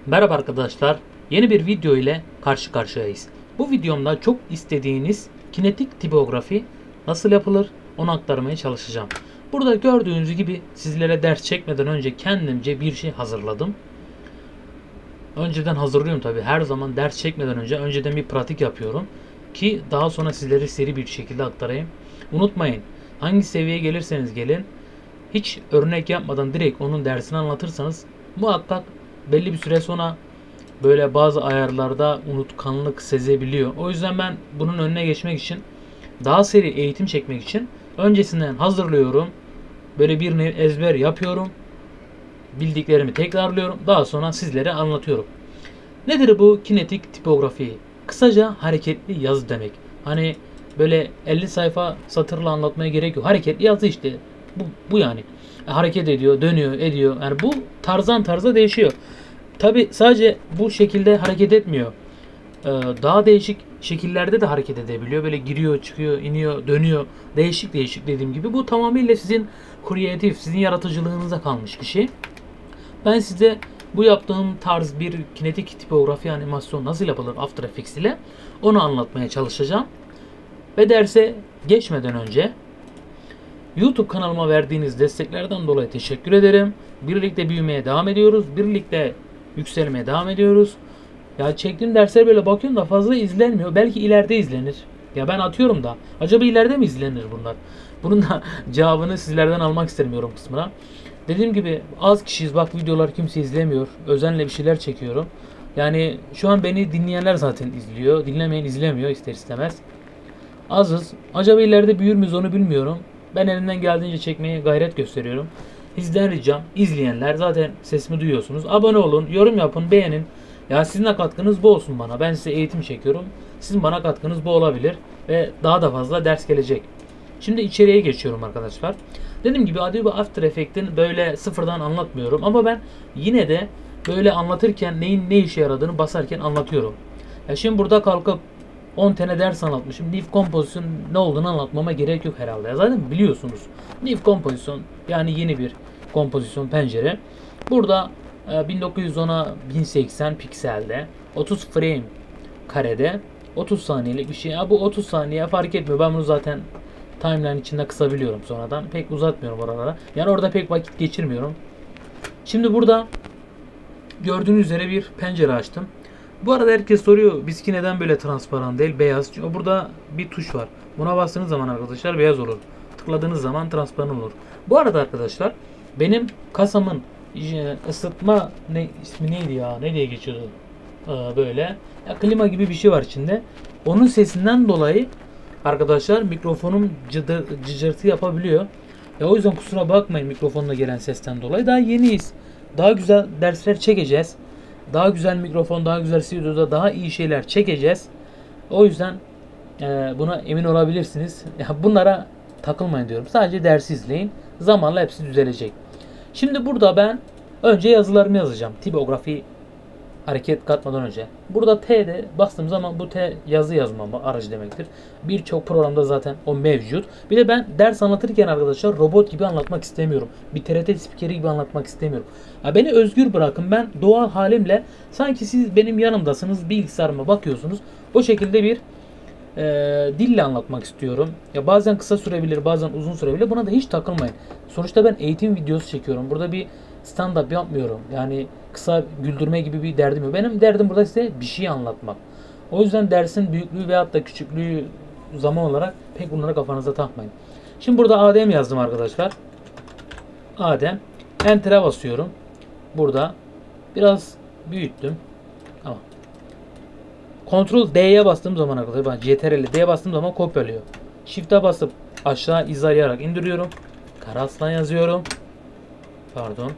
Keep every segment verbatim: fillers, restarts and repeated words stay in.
Merhaba arkadaşlar. Yeni bir video ile karşı karşıyayız. Bu videomda çok istediğiniz kinetik tipografi nasıl yapılır onu aktarmaya çalışacağım. Burada gördüğünüz gibi sizlere ders çekmeden önce kendimce bir şey hazırladım. Önceden hazırlıyorum tabi. Her zaman ders çekmeden önce önceden bir pratik yapıyorum ki daha sonra sizlere seri bir şekilde aktarayım. Unutmayın, hangi seviyeye gelirseniz gelin, hiç örnek yapmadan direkt onun dersini anlatırsanız muhakkak belli bir süre sonra böyle bazı ayarlarda unutkanlık sezebiliyor. O yüzden ben bunun önüne geçmek için, daha seri eğitim çekmek için öncesinden hazırlıyorum. Böyle bir nevi ezber yapıyorum. Bildiklerimi tekrarlıyorum. Daha sonra sizlere anlatıyorum. Nedir bu kinetik tipografi? Kısaca hareketli yazı demek. Hani böyle elli sayfa satırla anlatmaya gerek yok. Hareketli yazı işte. Bu, bu yani. Hareket ediyor, dönüyor, ediyor. Yani bu tarzdan tarza değişiyor. Tabi sadece bu şekilde hareket etmiyor. Ee, daha değişik şekillerde de hareket edebiliyor. Böyle giriyor, çıkıyor, iniyor, dönüyor. Değişik değişik dediğim gibi. Bu tamamıyla sizin kreatif, sizin yaratıcılığınıza kalmış bir şey. Ben size bu yaptığım tarz bir kinetik tipografi animasyon nasıl yapılır After Effects ile onu anlatmaya çalışacağım. Ve derse geçmeden önce YouTube kanalıma verdiğiniz desteklerden dolayı teşekkür ederim. Birlikte büyümeye devam ediyoruz. Birlikte yükselmeye devam ediyoruz. Ya çektiğim dersler böyle bakıyorum da fazla izlenmiyor. Belki ileride izlenir. Ya ben atıyorum da. Acaba ileride mi izlenir bunlar? Bunun da cevabını sizlerden almak isterim yorum kısmına. Dediğim gibi az kişiyiz. Bak videolar kimse izlemiyor. Özenle bir şeyler çekiyorum. Yani şu an beni dinleyenler zaten izliyor. Dinlemeyen izlemiyor ister istemez. Azız. Acaba ileride büyür müyüz onu bilmiyorum. Ben elimden geldiğince çekmeye gayret gösteriyorum. Sizden ricam, izleyenler zaten sesimi duyuyorsunuz. Abone olun, yorum yapın, beğenin. Ya sizin de katkınız bu olsun bana. Ben size eğitim çekiyorum. Sizin bana katkınız bu olabilir. Ve daha da fazla ders gelecek. Şimdi içeriye geçiyorum arkadaşlar. Dediğim gibi Adobe After Effects'in böyle sıfırdan anlatmıyorum. Ama ben yine de böyle anlatırken neyin ne işe yaradığını basarken anlatıyorum. Ya şimdi burada kalkıp on tane ders anlatmışım. Leaf Composition ne olduğunu anlatmama gerek yok herhalde. Ya zaten biliyorsunuz. Leaf Composition yani yeni bir kompozisyon pencere. Burada bin dokuz yüz ona bin seksen pikselde otuz frame karede otuz saniyelik bir şey. Ya bu otuz saniye fark etmiyor. Ben bunu zaten timeline içinde kısabiliyorum sonradan. Pek uzatmıyorum oralara. Yani orada pek vakit geçirmiyorum. Şimdi burada gördüğünüz üzere bir pencere açtım. Bu arada herkes soruyor bizki neden böyle transparan değil beyaz. Çünkü burada bir tuş var. Buna bastığınız zaman arkadaşlar beyaz olur. Tıkladığınız zaman transparan olur. Bu arada arkadaşlar benim kasamın ısıtma ne ismi neydi ya? Ne diye geçiyordu? Ee, böyle ya, klima gibi bir şey var içinde. Onun sesinden dolayı arkadaşlar mikrofonum cıdır, cıcırtı yapabiliyor. Ya o yüzden kusura bakmayın mikrofonla gelen sesten dolayı. Daha yeniyiz. Daha güzel dersler çekeceğiz. Daha güzel mikrofon, daha güzel stüdyoda daha iyi şeyler çekeceğiz. O yüzden e, buna emin olabilirsiniz. Ya bunlara takılmayın diyorum. Sadece dersi izleyin. Zamanla hepsi düzelecek. Şimdi burada ben önce yazılarımı yazacağım. Tipografi hareket katmadan önce. Burada T'de bastığım zaman bu T yazı yazmama aracı demektir. Birçok programda zaten o mevcut. Bir de ben ders anlatırken arkadaşlar robot gibi anlatmak istemiyorum. Bir T R T spikeri gibi anlatmak istemiyorum. Ya beni özgür bırakın. Ben doğal halimle sanki siz benim yanımdasınız, bilgisayarıma bakıyorsunuz. O şekilde bir e, dille anlatmak istiyorum. Ya bazen kısa sürebilir, bazen uzun sürebilir. Buna da hiç takılmayın. Sonuçta ben eğitim videosu çekiyorum. Burada bir stand-up yapmıyorum. Yani kısa güldürme gibi bir derdim yok. Benim derdim burada size bir şey anlatmak. O yüzden dersin büyüklüğü veyahut da küçüklüğü zaman olarak pek bunları kafanıza takmayın. Şimdi burada Adem yazdım arkadaşlar. Adem. Enter'a basıyorum. Burada biraz büyüttüm. Tamam. Ctrl D'ye bastığım zaman arkadaşlar ben C T R L D'ye bastığım zaman kopyalıyor. Shift'e basıp aşağı izlayarak indiriyorum. Karaslan yazıyorum. Pardon.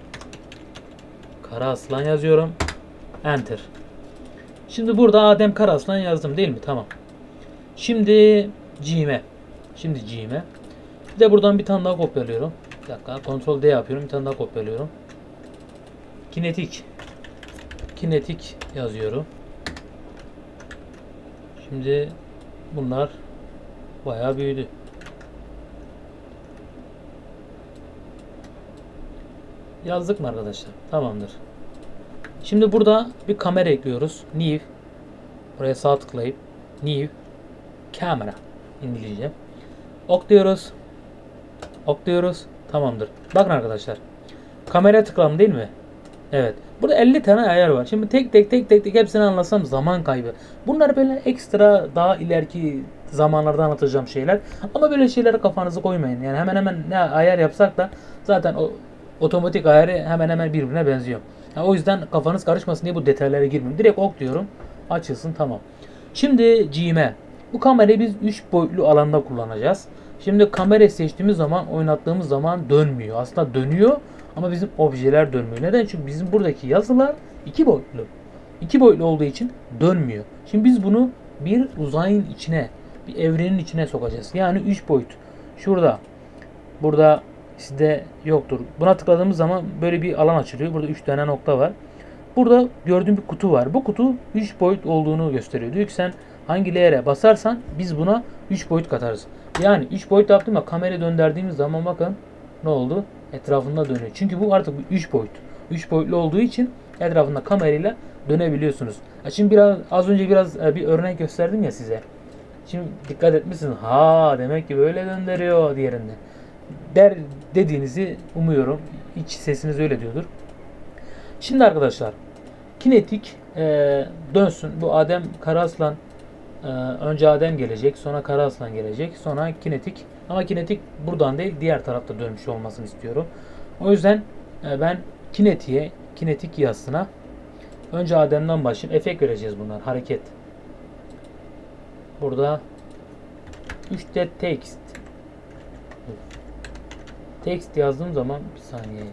Karaslan yazıyorum. Enter. Şimdi burada Adem Karaslan yazdım değil mi? Tamam. Şimdi G'me. Şimdi G'me. Bir de buradan bir tane daha kopyalıyorum. Bir dakika. Ctrl D yapıyorum. Bir tane daha kopyalıyorum. Kinetik. Kinetik yazıyorum. Şimdi bunlar bayağı büyüdü. Yazdık mı arkadaşlar? Tamamdır. Şimdi burada bir kamera ekliyoruz. New. Buraya sağ tıklayıp New Camera İngilizce. Ok diyoruz. Ok diyoruz. Tamamdır. Bakın arkadaşlar. Kameraya tıkladım değil mi? Evet. Burada elli tane ayar var. Şimdi tek tek tek tek tek hepsini anlatsam zaman kaybı. Bunlar böyle ekstra daha ileriki zamanlarda anlatacağım şeyler. Ama böyle şeylere kafanızı koymayın. Yani hemen hemen ne ayar yapsak da zaten o otomatik ayarı hemen hemen birbirine benziyor. Yani o yüzden kafanız karışmasın diye bu detaylara girmiyorum. Direkt ok diyorum. Açılsın, tamam. Şimdi G'me. Bu kamerayı biz üç boyutlu alanda kullanacağız. Şimdi kamerayı seçtiğimiz zaman, oynattığımız zaman dönmüyor. Aslında dönüyor ama bizim objeler dönmüyor. Neden? Çünkü bizim buradaki yazılar iki boyutlu. İki boyutlu olduğu için dönmüyor. Şimdi biz bunu bir uzayın içine, bir evrenin içine sokacağız. Yani üç boyut. Şurada, burada sizde yoktur. Buna tıkladığımız zaman böyle bir alan açılıyor. Burada üç tane nokta var. Burada gördüğüm bir kutu var. Bu kutu üç boyut olduğunu gösteriyor. Diyor ki sen hangi layer'e basarsan biz buna üç boyut katarız. Yani üç boyut yaptım ya, kamerayı döndürdüğümüz zaman bakın ne oldu? Etrafında dönüyor. Çünkü bu artık üç boyut. üç boyutlu olduğu için etrafında kamerayla dönebiliyorsunuz. Şimdi biraz az önce biraz bir örnek gösterdim ya size. Şimdi dikkat etmişsiniz. Ha, demek ki böyle döndürüyor diğerinde. Der dediğinizi umuyorum. İç sesiniz öyle diyordur. Şimdi arkadaşlar kinetik e, dönsün. Bu Adem Karaaslan, e, önce Adem gelecek, sonra Karaaslan gelecek, sonra kinetik. Ama kinetik buradan değil, diğer tarafta dönmüş olmasını istiyorum. O yüzden e, ben kinetiğe, kinetik yazısına önce Adem'den başlayıp efekt vereceğiz bunlar. Hareket. Burada üç D text. Text yazdığım zaman bir saniye.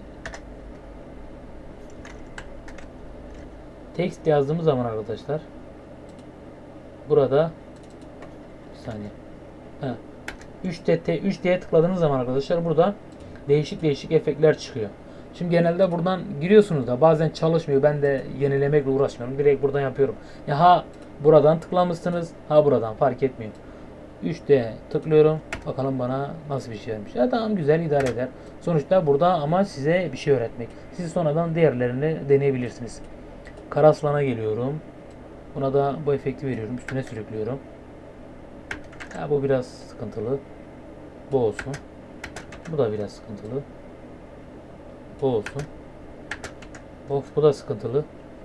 Text yazdığımız zaman arkadaşlar burada bir saniye. Ha. üç D üç D'ye tıkladığınız zaman arkadaşlar burada değişik değişik efektler çıkıyor. Şimdi genelde buradan giriyorsunuz da bazen çalışmıyor. Ben de yenilemekle uğraşmıyorum. Direkt buradan yapıyorum. Ya ha buradan tıklamışsınız, ha buradan, fark etmiyor. üç D tıklıyorum. Bakalım bana nasıl bir şey vermiş. Ya tamam, güzel, idare eder. Sonuçta burada amaç size bir şey öğretmek. Siz sonradan diğerlerini deneyebilirsiniz. Karaslan'a geliyorum. Buna da bu efekti veriyorum. Üstüne sürüklüyorum. Ya bu biraz sıkıntılı. Bu olsun. Bu da biraz sıkıntılı. Bu olsun. Of, bu da sıkıntılı.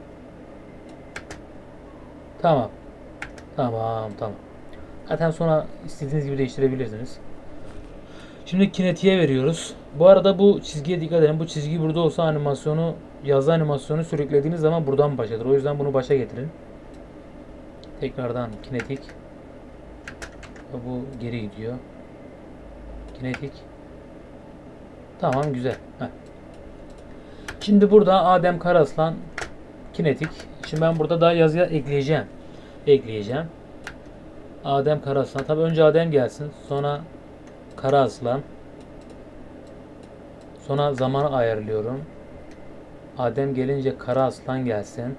Tamam. Tamam tamam. Zaten sonra istediğiniz gibi değiştirebilirsiniz. Şimdi kinetiğe veriyoruz. Bu arada bu çizgiye dikkat edin. Bu çizgi burada olsa animasyonu, yazı animasyonu sürüklediğiniz zaman buradan başlatır. O yüzden bunu başa getirin. Tekrardan kinetik. Bu geri gidiyor. Kinetik. Tamam, güzel. Heh. Şimdi burada Adem Karaaslan kinetik. Şimdi ben burada daha yazıya ekleyeceğim. Ekleyeceğim. Adem Karaaslan. Tabi önce Adem gelsin. Sonra Karaaslan. Sonra zamanı ayarlıyorum. Adem gelince Karaaslan gelsin.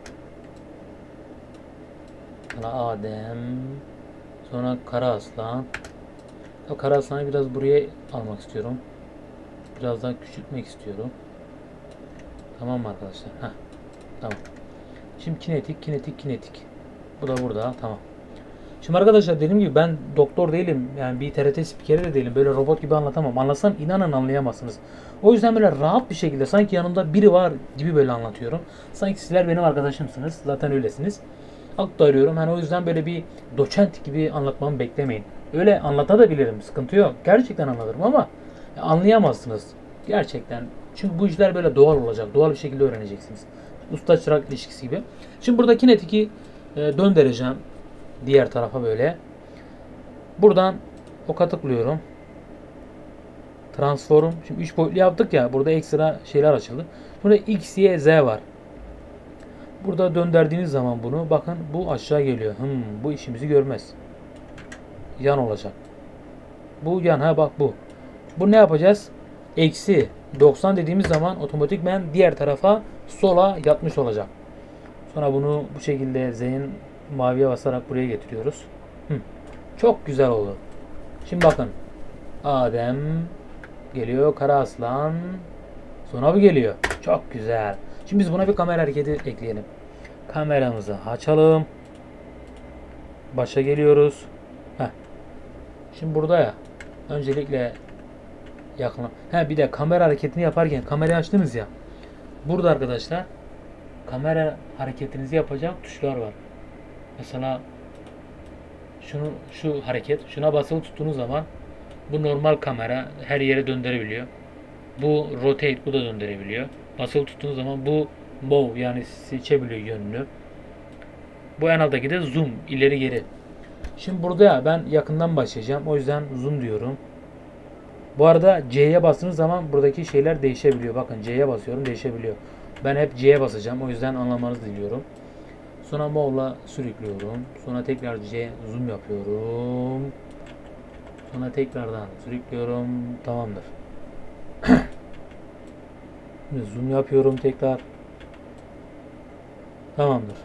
Sonra Adem. Sonra Karaaslan. Karaaslan'ı biraz buraya almak istiyorum. Biraz daha küçültmek istiyorum. Tamam mı arkadaşlar? Heh. Tamam. Şimdi kinetik, kinetik, kinetik. Bu da burada. Tamam. Şimdi arkadaşlar dediğim gibi ben doktor değilim. Yani bir T R T spikeri de değilim. Böyle robot gibi anlatamam. Anlasam inanın anlayamazsınız. O yüzden böyle rahat bir şekilde, sanki yanımda biri var gibi böyle anlatıyorum. Sanki sizler benim arkadaşımsınız. Zaten öylesiniz. Aktarıyorum. Yani o yüzden böyle bir doçent gibi anlatmamı beklemeyin. Öyle anlatabilirim. Sıkıntı yok. Gerçekten anlatırım ama anlayamazsınız. Gerçekten. Çünkü bu işler böyle doğal olacak. Doğal bir şekilde öğreneceksiniz. Usta çırak ilişkisi gibi. Şimdi burada kinetiki e, döndüreceğim. Diğer tarafa böyle. Buradan oka tıklıyorum. Transform. Şimdi üç boyutlu yaptık ya. Burada ekstra şeyler açıldı. Burada X, Y, Z var. Burada döndürdüğünüz zaman bunu, bakın bu aşağı geliyor. Hmm, bu işimizi görmez. Yan olacak. Bu yan, ha bak bu. Bu ne yapacağız? Eksi doksan dediğimiz zaman otomatikmen diğer tarafa sola yatmış olacak. Sonra bunu bu şekilde Z'nin maviye basarak buraya getiriyoruz. Hı. Çok güzel oldu. Şimdi bakın. Adem geliyor, Karaaslan. Sonra bu geliyor. Çok güzel. Şimdi biz buna bir kamera hareketi ekleyelim. Kameramızı açalım. Başa geliyoruz. Heh. Şimdi burada ya. Öncelikle yakın. Ha bir de kamera hareketini yaparken kamerayı açtınız ya. Burada arkadaşlar kamera hareketinizi yapacak tuşlar var. Mesela şunu şu hareket, şuna basılı tuttuğunuz zaman bu normal kamera her yere döndürebiliyor. Bu rotate, bu da döndürebiliyor. Basılı tuttuğunuz zaman bu move yani seçebiliyor yönünü. Bu en alttaki de zoom, ileri geri. Şimdi burada ya ben yakından başlayacağım. O yüzden zoom diyorum. Bu arada C'ye bastığınız zaman buradaki şeyler değişebiliyor. Bakın C'ye basıyorum, değişebiliyor. Ben hep C'ye basacağım. O yüzden anlamanızı diliyorum. Sonra move'la sürüklüyorum. Sonra tekrar C zoom yapıyorum. Sonra tekrardan sürüklüyorum. Tamamdır. Zoom yapıyorum tekrar. Tamamdır.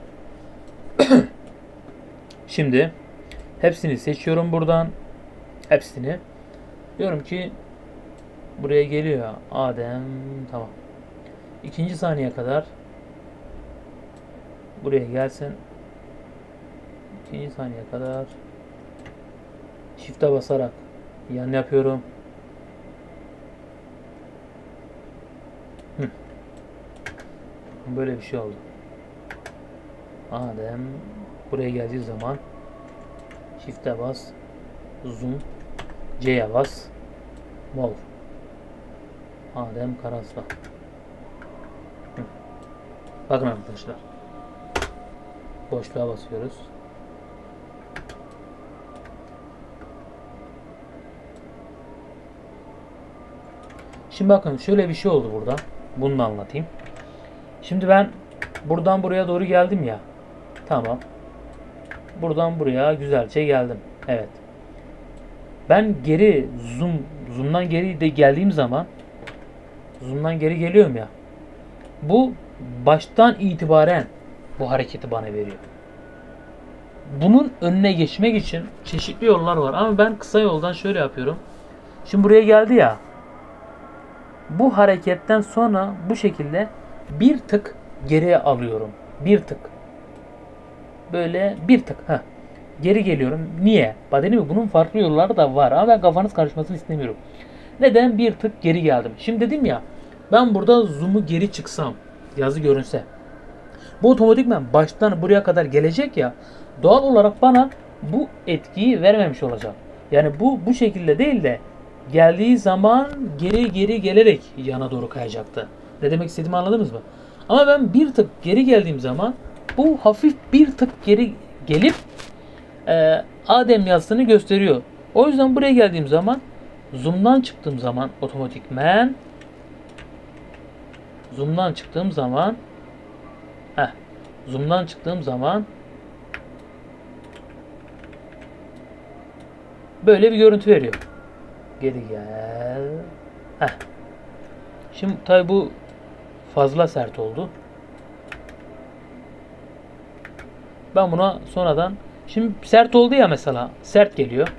Şimdi hepsini seçiyorum buradan. Hepsini. Diyorum ki buraya geliyor Adem. Tamam. İkinci saniye kadar buraya gelsin. İkinci saniye kadar Shift'e basarak yan yapıyorum. Hı. Böyle bir şey oldu. Adem buraya geldiği zaman Shift'e bas, zoom, C'ye bas, move. Adem Karasla. Hı. Bakın arkadaşlar. Boşluğa basıyoruz. Şimdi bakın şöyle bir şey oldu burada. Bunu da anlatayım. Şimdi ben buradan buraya doğru geldim ya. Tamam. Buradan buraya güzelce geldim. Evet. Ben geri zoom zoom'dan geri de geldiğim zaman zoom'dan geri geliyorum ya. Bu baştan itibaren bu hareketi bana veriyor. Bunun önüne geçmek için çeşitli yollar var ama ben kısa yoldan şöyle yapıyorum. Şimdi buraya geldi ya. Bu hareketten sonra bu şekilde bir tık geriye alıyorum. Bir tık. Böyle bir tık. Heh. Geri geliyorum. Niye? Badeni mi? Bunun farklı yolları da var ama ben kafanız karışmasını istemiyorum. Neden bir tık geri geldim? Şimdi dedim ya ben burada zoom'u geri çıksam yazı görünse bu otomatikman baştan buraya kadar gelecek ya doğal olarak bana bu etkiyi vermemiş olacak. Yani bu bu şekilde değil de geldiği zaman geri geri gelerek yana doğru kayacaktı. Ne demek istediğimi anladınız mı? Ama ben bir tık geri geldiğim zaman bu hafif bir tık geri gelip e, Adem yazısını gösteriyor. O yüzden buraya geldiğim zaman zoom'dan çıktığım zaman otomatikmen zoom'dan çıktığım zaman heh, zoom'dan çıktığım zaman böyle bir görüntü veriyor. Geri gel. Heh. Şimdi tabi bu fazla sert oldu. Ben buna sonradan şimdi sert oldu ya mesela. Sert geliyor.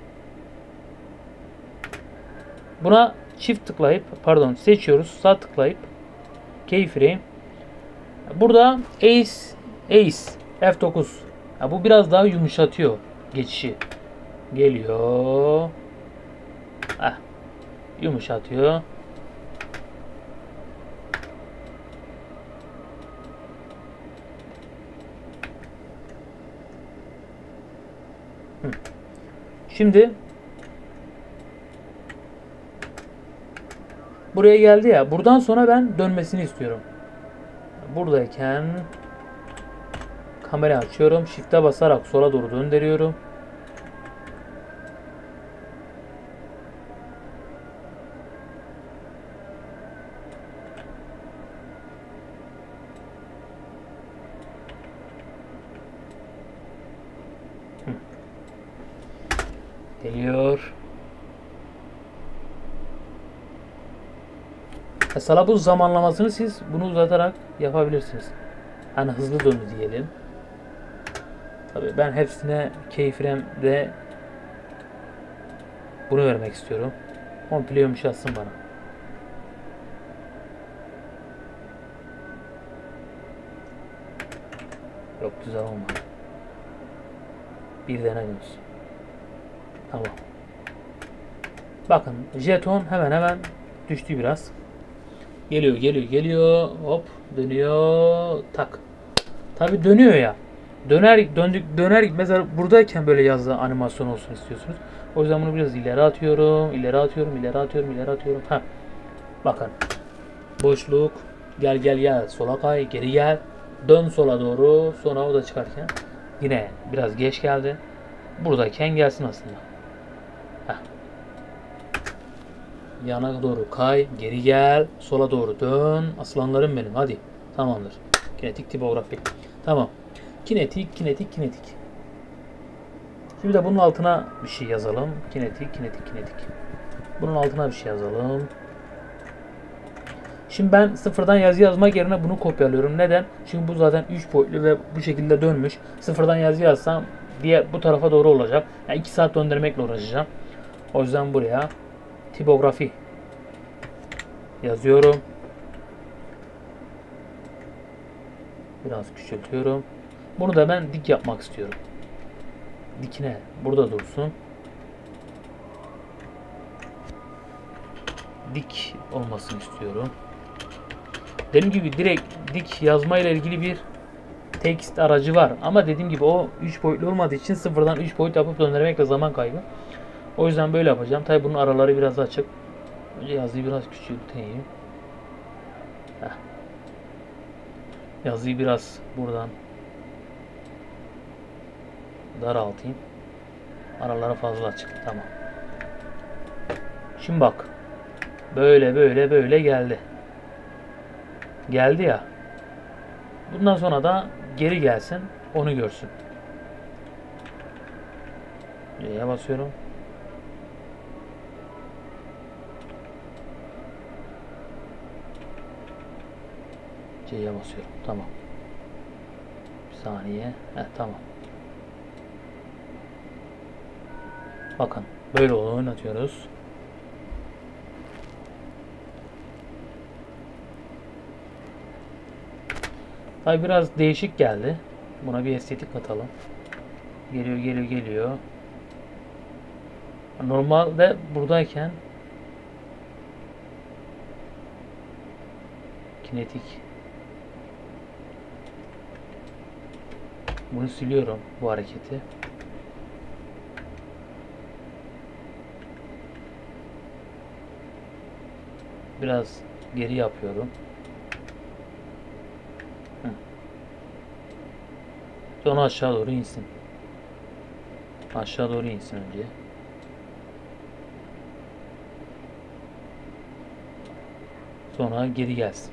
Buna çift tıklayıp pardon seçiyoruz. Sağ tıklayıp keyframe. Burada Ace Ace F dokuz. Ya bu biraz daha yumuşatıyor geçişi. Geliyor. Heh. Yumuşatıyor. Hı. Şimdi buraya geldi ya. Buradan sonra ben dönmesini istiyorum. Buradayken kamera açıyorum. Shift'e basarak sola doğru döndürüyorum. Geliyor. Mesela bu zamanlamasını siz bunu uzatarak yapabilirsiniz. Hani hızlı döndü diyelim. Tabii ben hepsine keyfremde bunu vermek istiyorum. Komple yumuşatsın bana. Yok, güzel olmadı. Bir dene dönsün. Tamam. Bakın jeton hemen hemen düştü biraz. Geliyor geliyor geliyor. Hop dönüyor. Tak. Tabi dönüyor ya. Döner döndük döner mesela buradayken böyle yazı animasyon olsun istiyorsunuz. O yüzden bunu biraz ileri atıyorum. İleri atıyorum. ileri atıyorum. ileri atıyorum. Ha. Bakın. Boşluk. Gel gel gel. Sola kay. Geri gel. Dön sola doğru. Sonra o da çıkarken. Yine biraz geç geldi. Buradayken gelsin aslında. Heh. Yana doğru kay. Geri gel. Sola doğru dön. Aslanlarım benim. Hadi. Tamamdır. Kinetik tipografi. Tamam. Kinetik, kinetik, kinetik. Şimdi de bunun altına bir şey yazalım. Kinetik, kinetik, kinetik. Bunun altına bir şey yazalım. Şimdi ben sıfırdan yazı yazmak yerine bunu kopyalıyorum. Neden? Çünkü bu zaten üç boyutlu ve bu şekilde dönmüş. Sıfırdan yazı yazsam diye bu tarafa doğru olacak. Yani iki saat döndürmekle uğraşacağım. O yüzden buraya tipografi yazıyorum. Biraz küçültüyorum. Bunu da ben dik yapmak istiyorum. Dikine burada dursun. Dik olmasını istiyorum. Dediğim gibi direkt dik yazma ile ilgili bir text aracı var. Ama dediğim gibi o üç boyutlu olmadığı için sıfırdan üç boyut yapıp döndürmekle zaman kaybı. O yüzden böyle yapacağım. Tabi bunun araları biraz açık. Önce yazıyı biraz küçülteyim. Heh. Yazıyı biraz buradan daraltayım. Araları fazla açık. Tamam. Şimdi bak. Böyle böyle böyle geldi. Geldi ya. Bundan sonra da geri gelsin. Onu görsün. C'ye basıyorum. C'ye basıyorum. Tamam. Bir saniye. Heh, tamam. Bakın. Böyle oynatıyoruz. Tabi biraz değişik geldi. Buna bir estetik katalım. Geliyor geliyor geliyor. Normalde buradayken kinetik. Bunu siliyorum, bu hareketi. Biraz geri yapıyorum. Hı. Sonra aşağı doğru insin. Aşağı doğru insin önce. Sonra geri gelsin.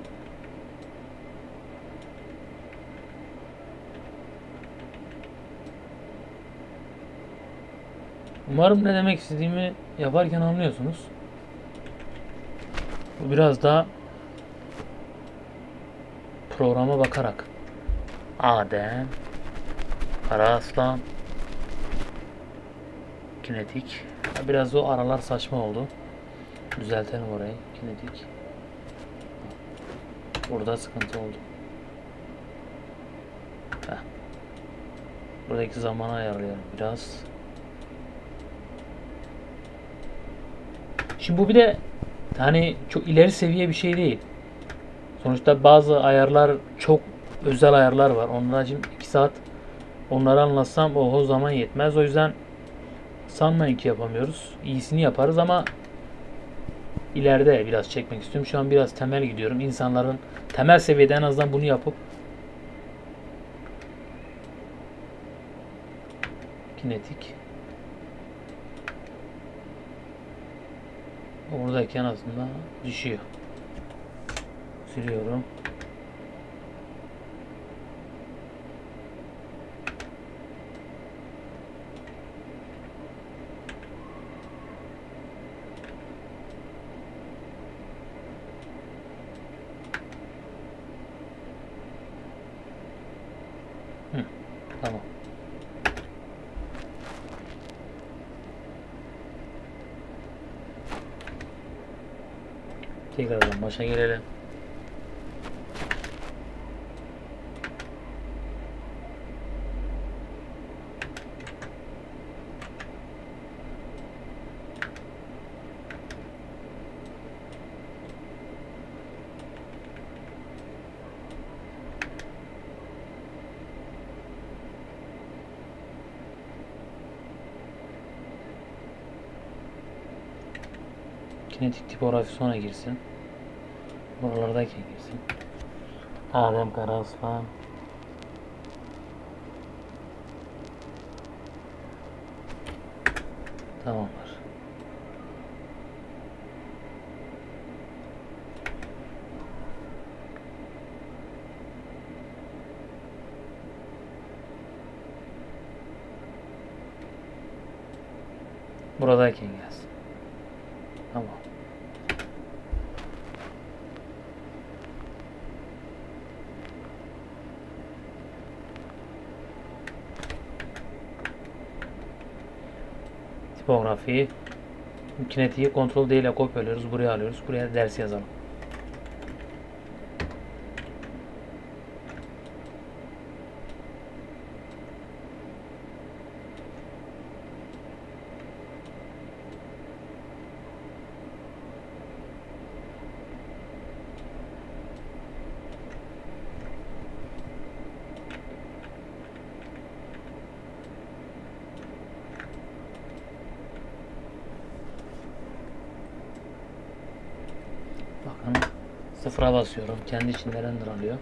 Umarım ne demek istediğimi yaparken anlıyorsunuz. Bu biraz daha programa bakarak. Adem, Kara Aslan, kinetik. Biraz o aralar saçma oldu. Düzeltelim orayı. Kinetik. Burada sıkıntı oldu. Heh. Buradaki zamanı ayarlayalım biraz. Şimdi bu bir de hani çok ileri seviye bir şey değil. Sonuçta bazı ayarlar çok özel ayarlar var. Onlar için iki saat onları anlatsam o zaman yetmez. O yüzden sanmayın ki yapamıyoruz. İyisini yaparız ama ileride biraz çekmek istiyorum. Şu an biraz temel gidiyorum. İnsanların temel seviyede en azından bunu yapıp kinetik oradayken aslında düşüyor. Siliyorum. Hı, tamam. Tekrardan başa gelelim. kinetik tipografi sonra girsin. Buralardayken girsin. Adem Karaslan. Tamamdır. Buradayken gelsin. Tamam. Tipografiyi, kinetiği kontrol D ile kopyalıyoruz. Buraya alıyoruz. Buraya ders yazalım. Bakın sıfıra basıyorum. Kendi içinde render alıyor.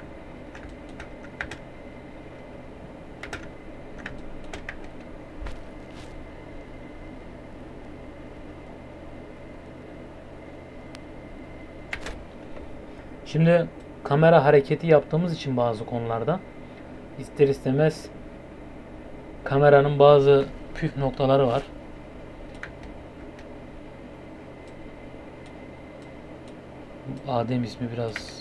Şimdi kamera hareketi yaptığımız için bazı konularda ister istemez kameranın bazı püf noktaları var. Adem ismi biraz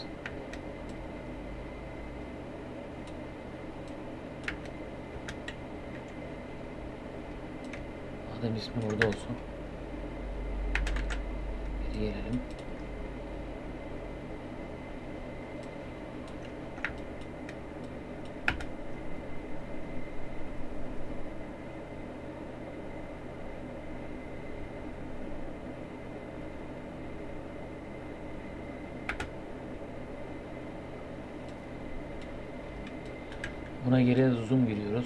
Adem ismi burada olsun. Geri gelelim. Buna geri zoom giriyoruz.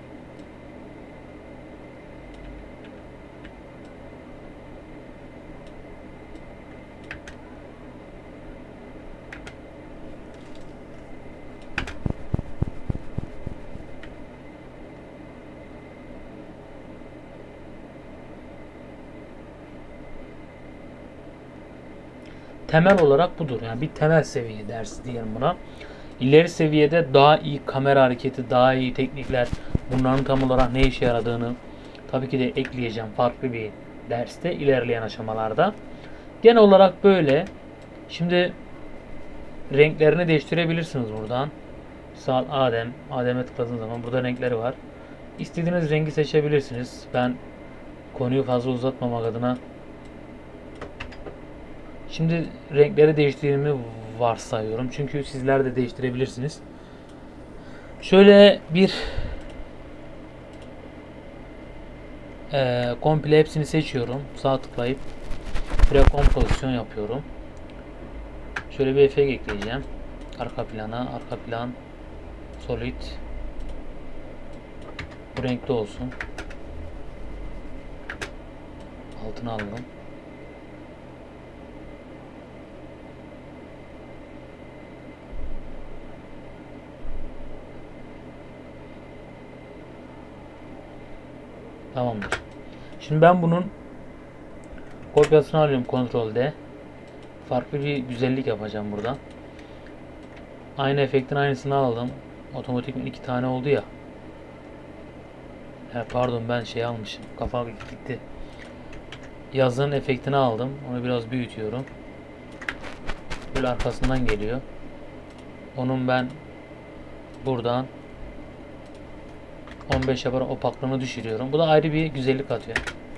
Temel olarak budur. Yani bir temel seviye dersi diyelim buna. İleri seviyede daha iyi kamera hareketi, daha iyi teknikler, bunların tam olarak ne işe yaradığını tabii ki de ekleyeceğim farklı bir derste ilerleyen aşamalarda. Genel olarak böyle. Şimdi renklerini değiştirebilirsiniz buradan. Sağ Adem, Adem'e tıkladığınız zaman burada renkleri var. İstediğiniz rengi seçebilirsiniz. Ben konuyu fazla uzatmamak adına şimdi renkleri değiştirdiğimi varsayıyorum. Çünkü sizler de değiştirebilirsiniz. Şöyle bir e, komple hepsini seçiyorum. Sağ tıklayıp prekompozisyon yapıyorum. Şöyle bir efekt ekleyeceğim. Arka plana, arka plan solid. Bu renkli olsun. Altına alalım. Tamamdır. Şimdi ben bunun kopyasını alıyorum kontrol D. Farklı bir güzellik yapacağım burada. Aynı efektin aynısını aldım. Otomatikman iki tane oldu ya. He, pardon ben şey almışım. Kafa gitti. Yazın efektini aldım. Onu biraz büyütüyorum. Böyle arkasından geliyor. Onun ben buradan on beş yapar opaklığını düşürüyorum. Bu da ayrı bir güzellik atıyor.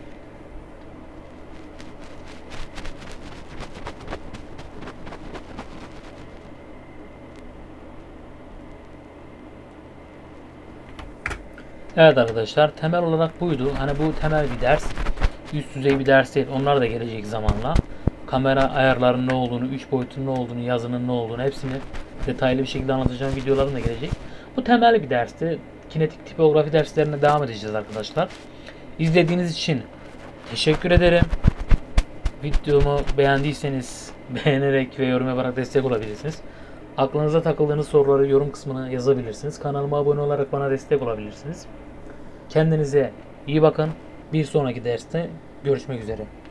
Evet arkadaşlar, temel olarak buydu. Hani bu temel bir ders. Üst düzey bir ders değil. Onlar da gelecek zamanla. Kamera ayarlarının ne olduğunu, üç boyutun ne olduğunu, yazının ne olduğunu hepsini detaylı bir şekilde anlatacağım videolarım da gelecek. Bu temel bir dersti. Kinetik tipografi derslerine devam edeceğiz arkadaşlar. İzlediğiniz için teşekkür ederim. Videomu beğendiyseniz beğenerek ve yorum yaparak destek olabilirsiniz. Aklınıza takıldığınız soruları yorum kısmına yazabilirsiniz. Kanalıma abone olarak bana destek olabilirsiniz. Kendinize iyi bakın. Bir sonraki derste görüşmek üzere.